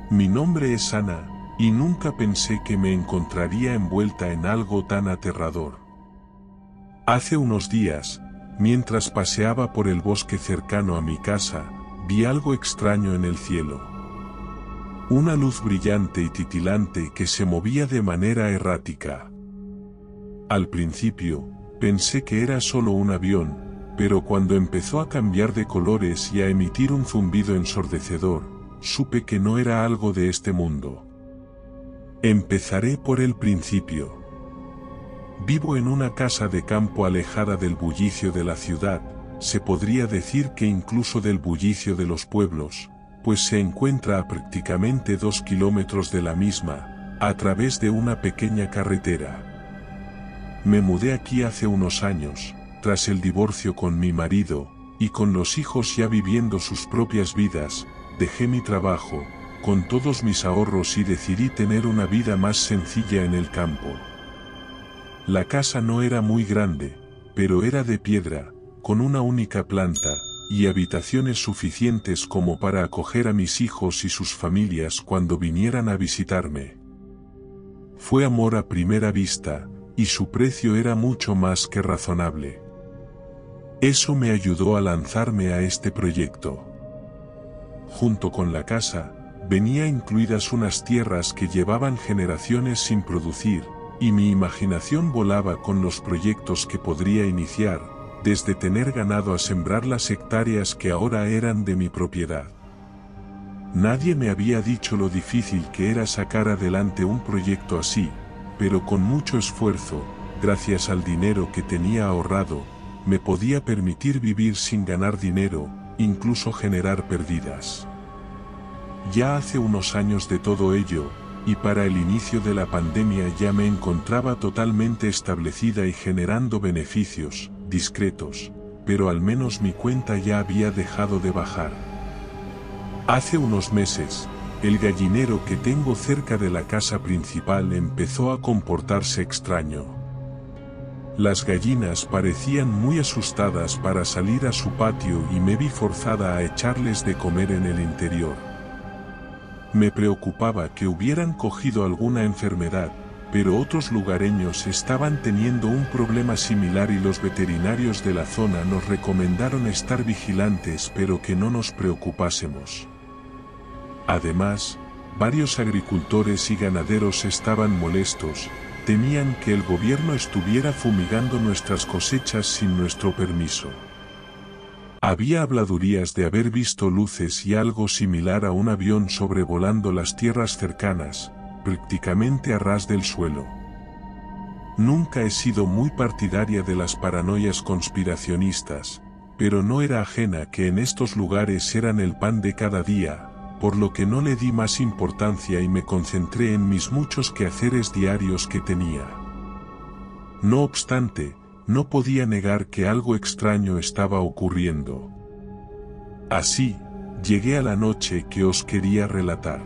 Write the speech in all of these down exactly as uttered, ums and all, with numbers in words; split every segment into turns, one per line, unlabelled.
Mi nombre es Ana, y nunca pensé que me encontraría envuelta en algo tan aterrador. Hace unos días, mientras paseaba por el bosque cercano a mi casa, vi algo extraño en el cielo. Una luz brillante y titilante que se movía de manera errática. Al principio, pensé que era solo un avión, pero cuando empezó a cambiar de colores y a emitir un zumbido ensordecedor, supe que no era algo de este mundo. Empezaré por el principio. Vivo en una casa de campo alejada del bullicio de la ciudad, se podría decir que incluso del bullicio de los pueblos, pues se encuentra a prácticamente dos kilómetros de la misma, a través de una pequeña carretera. Me mudé aquí hace unos años, tras el divorcio con mi marido, y con los hijos ya viviendo sus propias vidas, dejé mi trabajo, con todos mis ahorros y decidí tener una vida más sencilla en el campo. La casa no era muy grande, pero era de piedra, con una única planta, y habitaciones suficientes como para acoger a mis hijos y sus familias cuando vinieran a visitarme. Fue amor a primera vista, y su precio era mucho más que razonable. Eso me ayudó a lanzarme a este proyecto. Junto con la casa, venía incluidas unas tierras que llevaban generaciones sin producir, y mi imaginación volaba con los proyectos que podría iniciar, desde tener ganado a sembrar las hectáreas que ahora eran de mi propiedad. Nadie me había dicho lo difícil que era sacar adelante un proyecto así, pero con mucho esfuerzo, gracias al dinero que tenía ahorrado, me podía permitir vivir sin ganar dinero, incluso generar pérdidas. Ya hace unos años de todo ello, y para el inicio de la pandemia ya me encontraba totalmente establecida y generando beneficios, discretos, pero al menos mi cuenta ya había dejado de bajar. Hace unos meses, el gallinero que tengo cerca de la casa principal empezó a comportarse extraño. Las gallinas parecían muy asustadas para salir a su patio y me vi forzada a echarles de comer en el interior. Me preocupaba que hubieran cogido alguna enfermedad, pero otros lugareños estaban teniendo un problema similar y los veterinarios de la zona nos recomendaron estar vigilantes pero que no nos preocupásemos. Además, varios agricultores y ganaderos estaban molestos, temían que el gobierno estuviera fumigando nuestras cosechas sin nuestro permiso. Había habladurías de haber visto luces y algo similar a un avión sobrevolando las tierras cercanas, prácticamente a ras del suelo. Nunca he sido muy partidaria de las paranoias conspiracionistas, pero no era ajena que en estos lugares eran el pan de cada día, por lo que no le di más importancia y me concentré en mis muchos quehaceres diarios que tenía. No obstante, no podía negar que algo extraño estaba ocurriendo. Así, llegué a la noche que os quería relatar.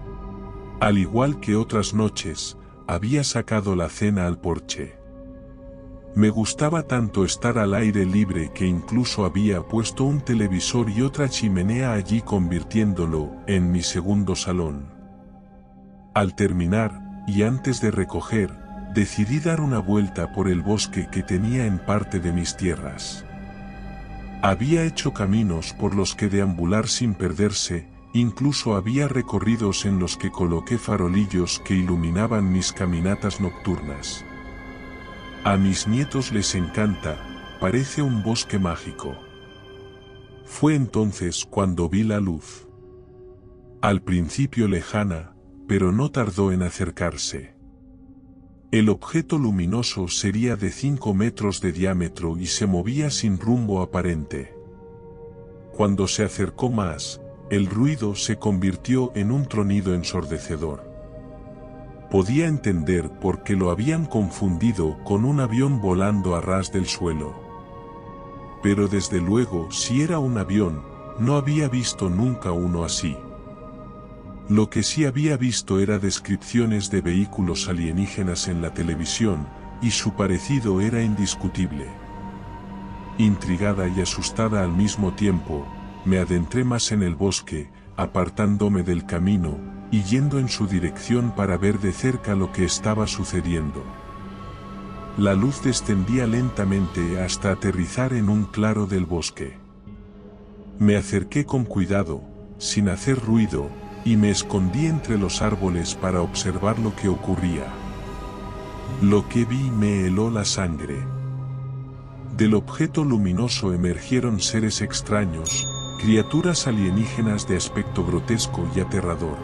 Al igual que otras noches, había sacado la cena al porche. Me gustaba tanto estar al aire libre que incluso había puesto un televisor y otra chimenea allí convirtiéndolo en mi segundo salón. Al terminar, y antes de recoger, decidí dar una vuelta por el bosque que tenía en parte de mis tierras. Había hecho caminos por los que deambular sin perderse, incluso había recorridos en los que coloqué farolillos que iluminaban mis caminatas nocturnas. A mis nietos les encanta, parece un bosque mágico. Fue entonces cuando vi la luz. Al principio lejana, pero no tardó en acercarse. El objeto luminoso sería de cinco metros de diámetro y se movía sin rumbo aparente. Cuando se acercó más, el ruido se convirtió en un tronido ensordecedor. Podía entender por qué lo habían confundido con un avión volando a ras del suelo. Pero desde luego, si era un avión, no había visto nunca uno así. Lo que sí había visto era descripciones de vehículos alienígenas en la televisión, y su parecido era indiscutible. Intrigada y asustada al mismo tiempo, me adentré más en el bosque, apartándome del camino, y yendo en su dirección para ver de cerca lo que estaba sucediendo. La luz descendía lentamente hasta aterrizar en un claro del bosque. Me acerqué con cuidado, sin hacer ruido, y me escondí entre los árboles para observar lo que ocurría. Lo que vi me heló la sangre. Del objeto luminoso emergieron seres extraños, criaturas alienígenas de aspecto grotesco y aterrador.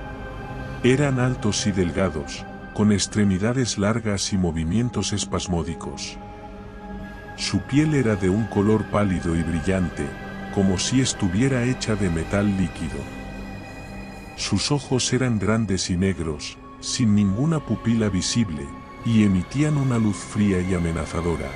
Eran altos y delgados, con extremidades largas y movimientos espasmódicos. Su piel era de un color pálido y brillante, como si estuviera hecha de metal líquido. Sus ojos eran grandes y negros, sin ninguna pupila visible, y emitían una luz fría y amenazadora.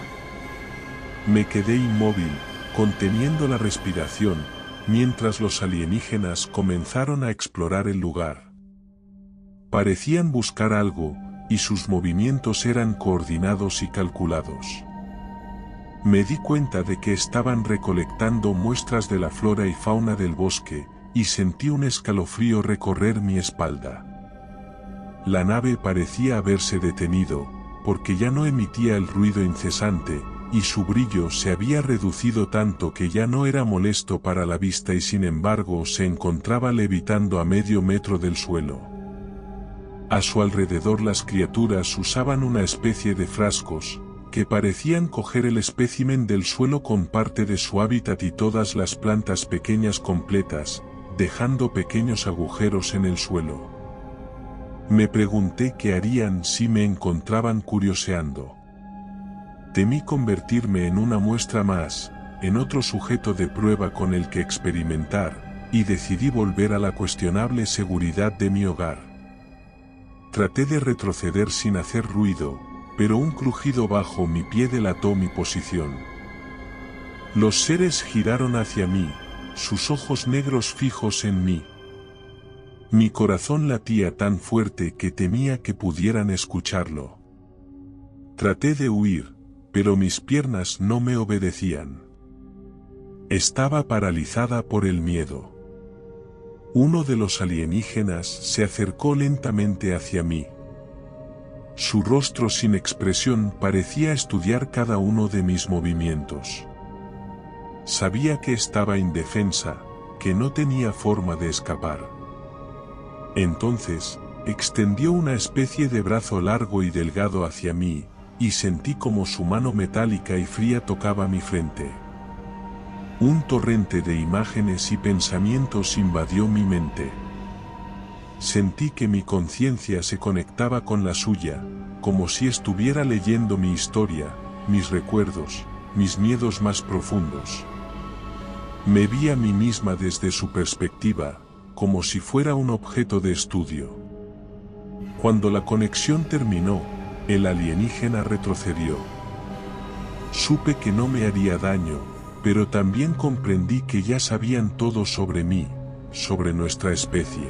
Me quedé inmóvil, conteniendo la respiración, mientras los alienígenas comenzaron a explorar el lugar. Parecían buscar algo, y sus movimientos eran coordinados y calculados. Me di cuenta de que estaban recolectando muestras de la flora y fauna del bosque, y sentí un escalofrío recorrer mi espalda. La nave parecía haberse detenido, porque ya no emitía el ruido incesante, y su brillo se había reducido tanto que ya no era molesto para la vista y sin embargo se encontraba levitando a medio metro del suelo. A su alrededor las criaturas usaban una especie de frascos, que parecían coger el espécimen del suelo con parte de su hábitat y todas las plantas pequeñas completas, dejando pequeños agujeros en el suelo. Me pregunté qué harían si me encontraban curioseando. Temí convertirme en una muestra más, en otro sujeto de prueba con el que experimentar, y decidí volver a la cuestionable seguridad de mi hogar. Traté de retroceder sin hacer ruido, pero un crujido bajo mi pie delató mi posición. Los seres giraron hacia mí, sus ojos negros fijos en mí. Mi corazón latía tan fuerte que temía que pudieran escucharlo. Traté de huir, pero mis piernas no me obedecían. Estaba paralizada por el miedo. Uno de los alienígenas se acercó lentamente hacia mí. Su rostro sin expresión parecía estudiar cada uno de mis movimientos. Sabía que estaba indefensa, que no tenía forma de escapar. Entonces, extendió una especie de brazo largo y delgado hacia mí, y sentí como su mano metálica y fría tocaba mi frente. Un torrente de imágenes y pensamientos invadió mi mente. Sentí que mi conciencia se conectaba con la suya, como si estuviera leyendo mi historia, mis recuerdos, mis miedos más profundos. Me vi a mí misma desde su perspectiva, como si fuera un objeto de estudio. Cuando la conexión terminó, el alienígena retrocedió. Supe que no me haría daño, pero también comprendí que ya sabían todo sobre mí, sobre nuestra especie.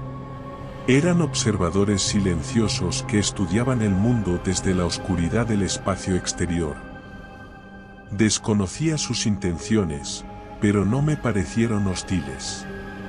Eran observadores silenciosos que estudiaban el mundo desde la oscuridad del espacio exterior. Desconocía sus intenciones, pero no me parecieron hostiles.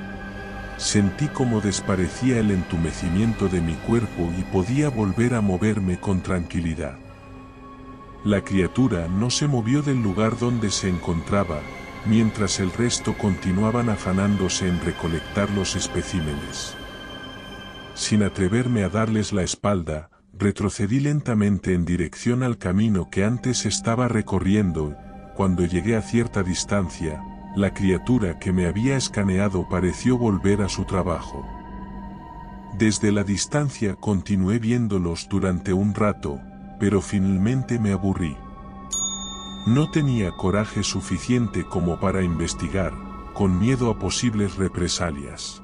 Sentí como desaparecía el entumecimiento de mi cuerpo y podía volver a moverme con tranquilidad. La criatura no se movió del lugar donde se encontraba, mientras el resto continuaban afanándose en recolectar los especímenes. Sin atreverme a darles la espalda, retrocedí lentamente en dirección al camino que antes estaba recorriendo. Cuando llegué a cierta distancia, la criatura que me había escaneado pareció volver a su trabajo. Desde la distancia continué viéndolos durante un rato, pero finalmente me aburrí. No tenía coraje suficiente como para investigar, con miedo a posibles represalias.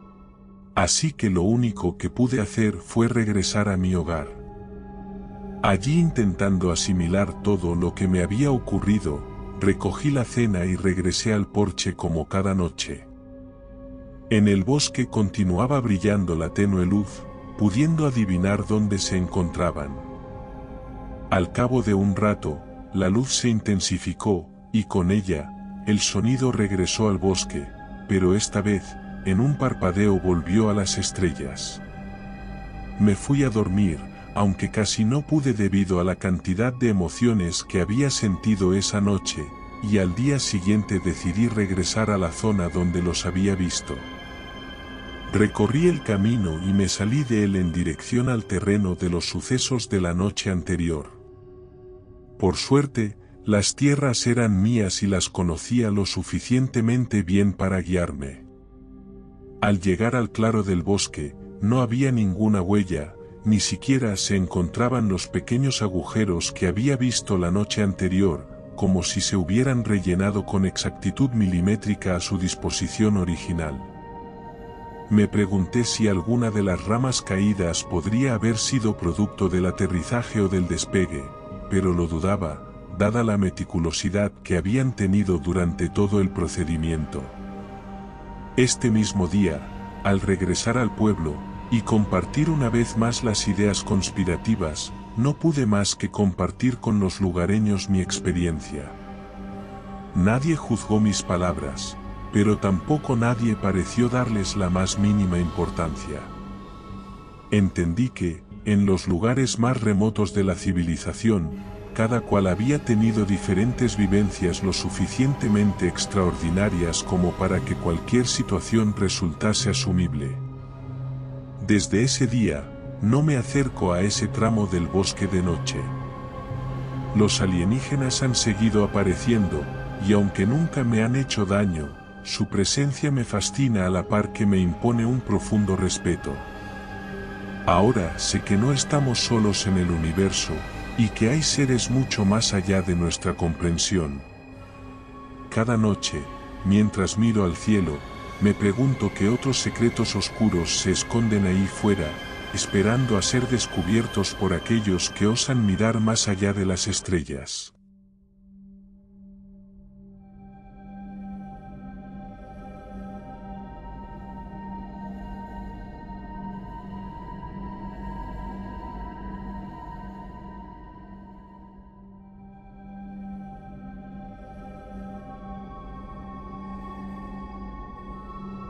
Así que lo único que pude hacer fue regresar a mi hogar. Allí, intentando asimilar todo lo que me había ocurrido, recogí la cena y regresé al porche como cada noche. En el bosque continuaba brillando la tenue luz, pudiendo adivinar dónde se encontraban. Al cabo de un rato, la luz se intensificó, y con ella, el sonido regresó al bosque, pero esta vez, en un parpadeo volvió a las estrellas. Me fui a dormir, aunque casi no pude debido a la cantidad de emociones que había sentido esa noche, y al día siguiente decidí regresar a la zona donde los había visto. Recorrí el camino y me salí de él en dirección al terreno de los sucesos de la noche anterior. Por suerte, las tierras eran mías y las conocía lo suficientemente bien para guiarme. Al llegar al claro del bosque, no había ninguna huella, ni siquiera se encontraban los pequeños agujeros que había visto la noche anterior, como si se hubieran rellenado con exactitud milimétrica a su disposición original. Me pregunté si alguna de las ramas caídas podría haber sido producto del aterrizaje o del despegue, pero lo dudaba, dada la meticulosidad que habían tenido durante todo el procedimiento. Este mismo día, al regresar al pueblo, y compartir una vez más las ideas conspirativas, no pude más que compartir con los lugareños mi experiencia. Nadie juzgó mis palabras, pero tampoco nadie pareció darles la más mínima importancia. Entendí que, en los lugares más remotos de la civilización, cada cual había tenido diferentes vivencias lo suficientemente extraordinarias como para que cualquier situación resultase asumible. Desde ese día, no me acerco a ese tramo del bosque de noche. Los alienígenas han seguido apareciendo, y aunque nunca me han hecho daño, su presencia me fascina a la par que me impone un profundo respeto. Ahora sé que no estamos solos en el universo, y que hay seres mucho más allá de nuestra comprensión. Cada noche, mientras miro al cielo, me pregunto qué otros secretos oscuros se esconden ahí fuera, esperando a ser descubiertos por aquellos que osan mirar más allá de las estrellas.